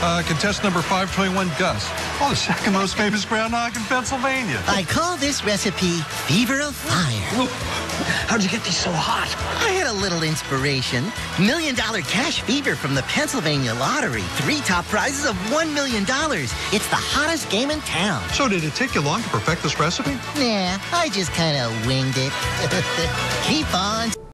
Contestant number 521, Gus. Oh, the second most famous groundhog in Pennsylvania. I call this recipe Fever of Fire. How'd you get these so hot? I had a little inspiration. $1 million cash fever from the Pennsylvania Lottery. 3 top prizes of $1 million. It's the hottest game in town. So did it take you long to perfect this recipe? Nah, I just kind of winged it. Keep on